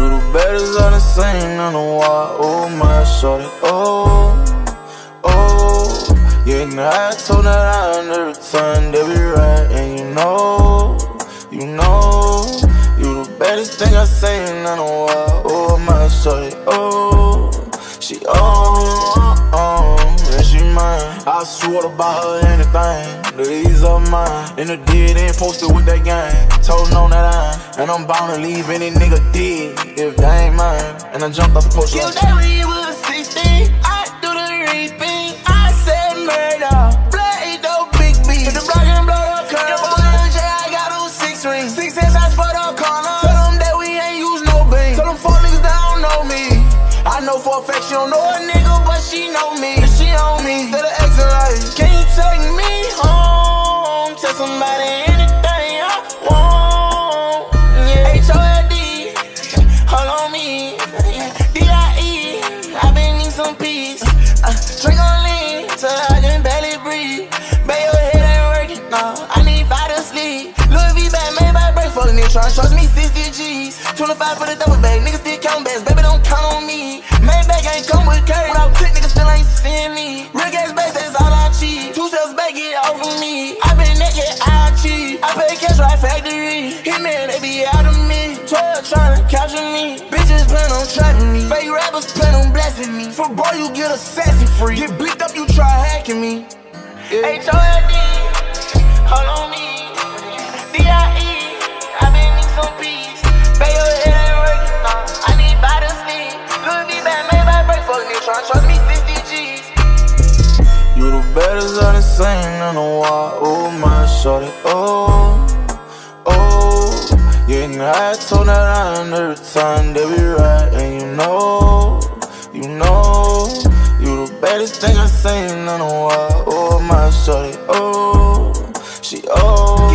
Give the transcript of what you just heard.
You the baddest on the scene, I know why. Oh my shorty, oh, oh. Yeah, and I told that I never return, they be right. And you know, you the baddest thing I seen, I know why. Oh my shorty, oh, she and she mine. I swore about her anything, these are mine. In the dead end, posted with that gang, told on that I and I'm bound to leave any nigga dead if they ain't mine. And I jumped off the post like that when you was 16, I do the reaping. I said murder, blood ain't no big beat. Hit the block and blow the curve. The boy in jail, I got those 6 rings. 6 headshots for the corner. Tell them that we ain't use no beam. Tell them 4 niggas that don't know me. I know for a fact she don't know a nigga, but she know me. She on me, instead of acting like, can you take me home? Tell somebody anything I want. Yeah, H-O-L-D, hold on me. D-I-E, I been need some peace. Drink on lean, till I can barely breathe. Babe, your head ain't working, no, I need 5 to sleep. Louis V bag made by break, fuck nigga tryna trust me 60 G's. 25 for the double bag, niggas still count bags, baby don't count on me. Maybach ain't come with curry, without tick niggas still ain't seeing me. Real gas base, that's all I cheat. 2 steps back, get off of me. I been naked, I cheat. I pay cash right factory. Hitman, they be out of me. 12 tryna capture me. Bitches plan on trapping me. Fake rappers plan on blasting me. For boy, you get a sassy free. Get bleaked up, you try hacking me. Yeah. H-O-L-D, hold on me. D-I-E, I been need some peace. Pay your head ain't working, I need 5 to sleep. Louis V bag made by break, fuck nigga tryna trust me 60 G's. You the baddest on the scene, I know why. Oh my shorty, oh, oh. Yeah, and I told that I never return, they be right. And you know, you the baddest thing I seen, I know why. Oh my shorty, oh, she oh.